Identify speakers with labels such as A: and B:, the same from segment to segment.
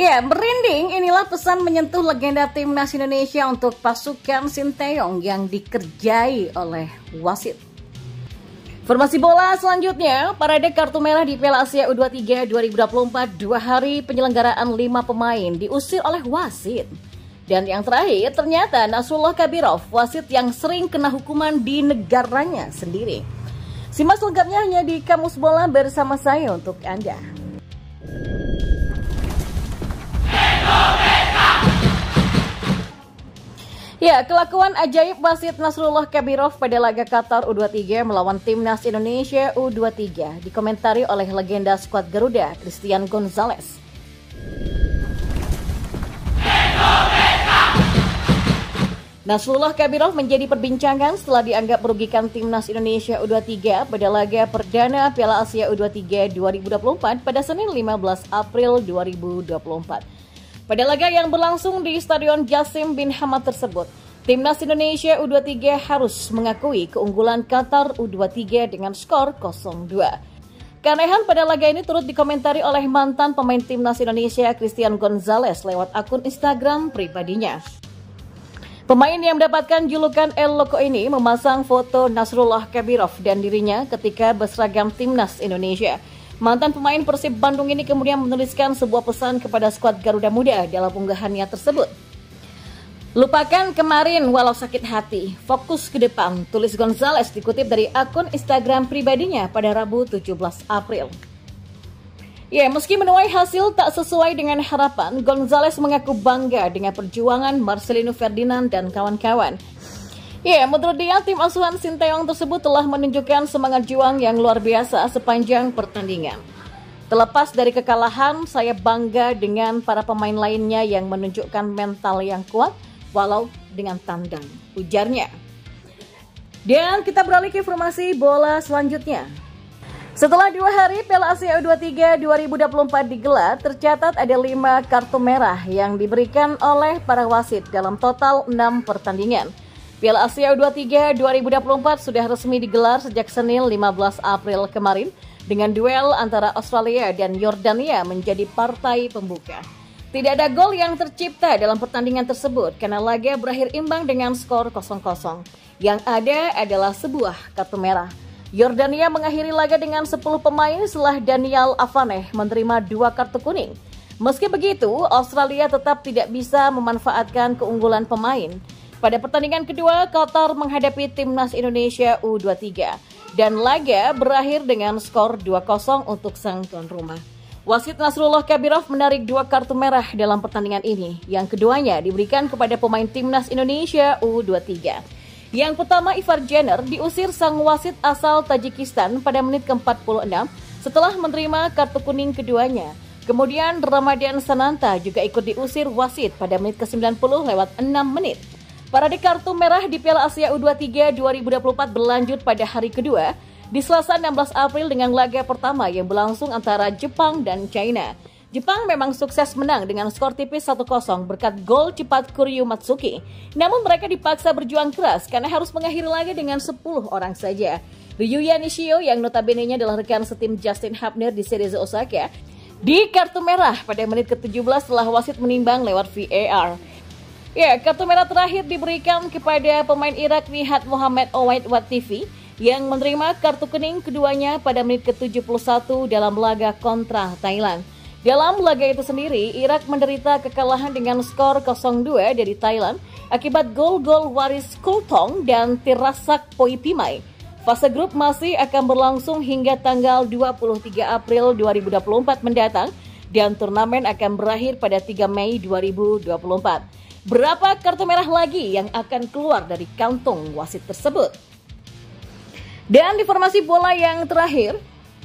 A: Ya, merinding, inilah pesan menyentuh legenda timnas Indonesia untuk pasukan Sinteyong yang dikerjai oleh wasit. Informasi bola selanjutnya, parade kartu merah di Piala Asia U23 2024, 2 hari penyelenggaraan 5 pemain diusir oleh wasit. Dan yang terakhir, ternyata Nasrullah Kabirov, wasit yang sering kena hukuman di negaranya sendiri. Simak selengkapnya hanya di Kamus Bola bersama saya untuk Anda. Ya, kelakuan ajaib wasit Nasrullah Kabirov pada laga Qatar U23 melawan timnas Indonesia U23 dikomentari oleh legenda skuad Garuda, Christian Gonzalez. Nasrullah Kabirov menjadi perbincangan setelah dianggap merugikan timnas Indonesia U23 pada laga perdana Piala Asia U23 2024 pada Senin 15 April 2024. Pada laga yang berlangsung di Stadion Jassim bin Hamad tersebut, timnas Indonesia U23 harus mengakui keunggulan Qatar U23 dengan skor 0-2. Keanehan pada laga ini turut dikomentari oleh mantan pemain timnas Indonesia Christian Gonzalez lewat akun Instagram pribadinya. Pemain yang mendapatkan julukan El Loco ini memasang foto Nasrullah Kabirov dan dirinya ketika berseragam timnas Indonesia. Mantan pemain Persib Bandung ini kemudian menuliskan sebuah pesan kepada skuad Garuda Muda dalam unggahannya tersebut. Lupakan kemarin walau sakit hati, fokus ke depan, tulis Gonzalez dikutip dari akun Instagram pribadinya pada Rabu 17 April. Ya, meski menuai hasil tak sesuai dengan harapan, Gonzalez mengaku bangga dengan perjuangan Marcelino Ferdinand dan kawan-kawan. Ya, menurut dia, tim asuhan Sinteyong tersebut telah menunjukkan semangat juang yang luar biasa sepanjang pertandingan. Terlepas dari kekalahan, saya bangga dengan para pemain lainnya yang menunjukkan mental yang kuat, walau dengan tandang, ujarnya. Dan kita beralih ke informasi bola selanjutnya. Setelah 2 hari Piala Asia U23 2024 digelar, tercatat ada 5 kartu merah yang diberikan oleh para wasit dalam total 6 pertandingan. Piala Asia U23 2024 sudah resmi digelar sejak Senin 15 April kemarin dengan duel antara Australia dan Yordania menjadi partai pembuka. Tidak ada gol yang tercipta dalam pertandingan tersebut karena laga berakhir imbang dengan skor 0-0. Yang ada adalah sebuah kartu merah. Yordania mengakhiri laga dengan 10 pemain setelah Daniel Afaneh menerima 2 kartu kuning. Meski begitu, Australia tetap tidak bisa memanfaatkan keunggulan pemain. Pada pertandingan kedua, Qatar menghadapi timnas Indonesia U23 dan laga berakhir dengan skor 2-0 untuk sang tuan rumah. Wasit Nasrullah Kabirov menarik 2 kartu merah dalam pertandingan ini. Yang keduanya diberikan kepada pemain timnas Indonesia U23. Yang pertama, Ivar Jenner diusir sang wasit asal Tajikistan pada menit ke-46 setelah menerima kartu kuning keduanya. Kemudian Ramadan Sananta juga ikut diusir wasit pada menit ke-90 lewat 6 menit. Parade kartu merah di Piala Asia U23 2024 berlanjut pada hari kedua di Selasa 16 April dengan laga pertama yang berlangsung antara Jepang dan China. Jepang memang sukses menang dengan skor tipis 1-0 berkat gol cepat Kuryu Matsuki. Namun mereka dipaksa berjuang keras karena harus mengakhiri laga dengan 10 orang saja. Ryuya Nishio yang notabene-nya adalah rekan setim Justin Hubner di Cerezo Osaka di kartu merah pada menit ke-17 setelah wasit menimbang lewat VAR. Ya, kartu merah terakhir diberikan kepada pemain Irak Nihat Mohamed Owaid Watifi yang menerima kartu kuning keduanya pada menit ke-71 dalam laga kontra Thailand. Dalam laga itu sendiri, Irak menderita kekalahan dengan skor 0-2 dari Thailand akibat gol-gol Waris Kultong dan Tirasak Poipimai. Fase grup masih akan berlangsung hingga tanggal 23 April 2024 mendatang dan turnamen akan berakhir pada 3 Mei 2024. Berapa kartu merah lagi yang akan keluar dari kantong wasit tersebut? Dan informasi bola yang terakhir,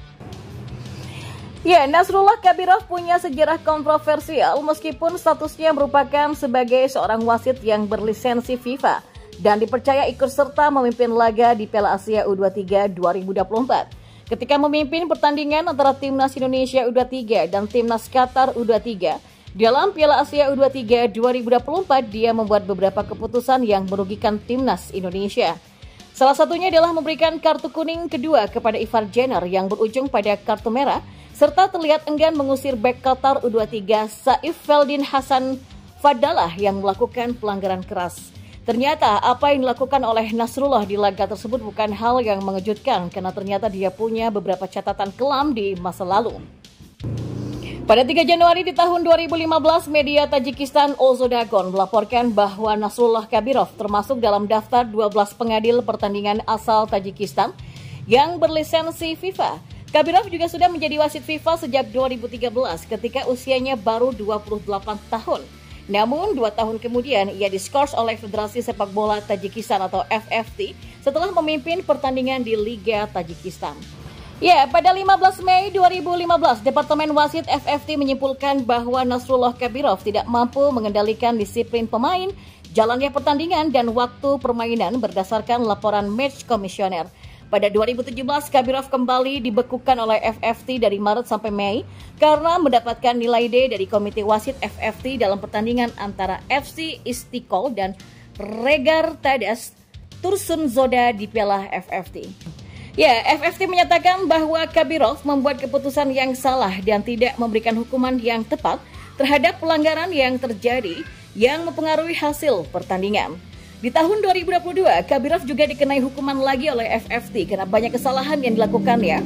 A: ya, Nasrullah Kabirov punya sejarah kontroversial meskipun statusnya merupakan sebagai seorang wasit yang berlisensi FIFA dan dipercaya ikut serta memimpin laga di Piala Asia U23 2024. Ketika memimpin pertandingan antara timnas Indonesia U23 dan timnas Qatar U23, dalam Piala Asia U23 2024, dia membuat beberapa keputusan yang merugikan timnas Indonesia. Salah satunya adalah memberikan kartu kuning kedua kepada Ivar Jenner yang berujung pada kartu merah, serta terlihat enggan mengusir bek Qatar U23 Saif Feldin Hasan Fadalah yang melakukan pelanggaran keras. Ternyata apa yang dilakukan oleh Nasrullah di laga tersebut bukan hal yang mengejutkan karena ternyata dia punya beberapa catatan kelam di masa lalu. Pada 3 Januari di tahun 2015, media Tajikistan Ozodagon melaporkan bahwa Nasrullah Kabirov termasuk dalam daftar 12 pengadil pertandingan asal Tajikistan yang berlisensi FIFA. Kabirov juga sudah menjadi wasit FIFA sejak 2013 ketika usianya baru 28 tahun. Namun 2 tahun kemudian ia diskors oleh Federasi Sepak Bola Tajikistan atau FFT setelah memimpin pertandingan di Liga Tajikistan. Ya, pada 15 Mei 2015, Departemen Wasit FFT menyimpulkan bahwa Nasrullah Kabirov tidak mampu mengendalikan disiplin pemain, jalannya pertandingan, dan waktu permainan berdasarkan laporan match komisioner. Pada 2017, Kabirov kembali dibekukan oleh FFT dari Maret sampai Mei karena mendapatkan nilai D dari Komite Wasit FFT dalam pertandingan antara FC Istiqlal dan Regar Tadas Tursunzoda di Piala FFT. Ya, FFT menyatakan bahwa Kabirov membuat keputusan yang salah dan tidak memberikan hukuman yang tepat terhadap pelanggaran yang terjadi yang mempengaruhi hasil pertandingan. Di tahun 2022, Kabirov juga dikenai hukuman lagi oleh FFT karena banyak kesalahan yang dilakukannya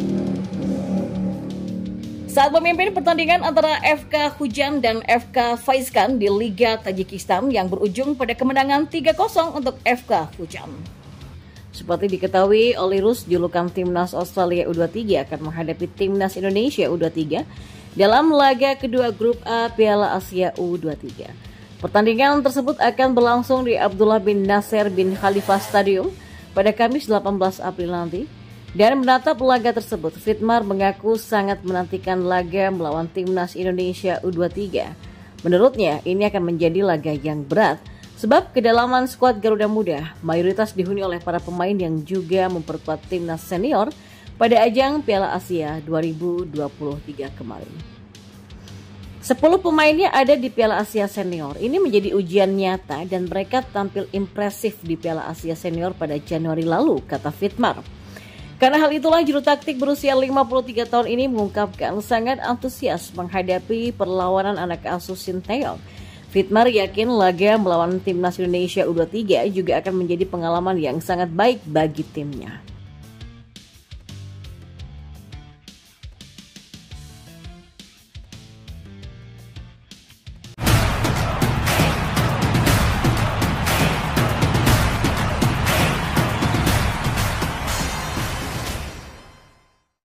A: saat memimpin pertandingan antara FK Hujan dan FK Faizkan di Liga Tajikistan yang berujung pada kemenangan 3-0 untuk FK Hujan. Seperti diketahui, Olyroos julukan Timnas Australia U23 akan menghadapi Timnas Indonesia U23 dalam laga kedua Grup A Piala Asia U23. Pertandingan tersebut akan berlangsung di Abdullah bin Nasser bin Khalifa Stadium pada Kamis 18 April nanti. Dan menatap laga tersebut, Fitmar mengaku sangat menantikan laga melawan Timnas Indonesia U23. Menurutnya, ini akan menjadi laga yang berat. Sebab kedalaman skuad Garuda Muda mayoritas dihuni oleh para pemain yang juga memperkuat timnas senior pada ajang Piala Asia 2023 kemarin. 10 pemainnya ada di Piala Asia Senior. Ini menjadi ujian nyata dan mereka tampil impresif di Piala Asia Senior pada Januari lalu, kata Fitmar. Karena hal itulah juru taktik berusia 53 tahun ini mengungkapkan sangat antusias menghadapi perlawanan anak asuh Sinteyong. Fitmar yakin laga melawan Timnas Indonesia U23 juga akan menjadi pengalaman yang sangat baik bagi timnya.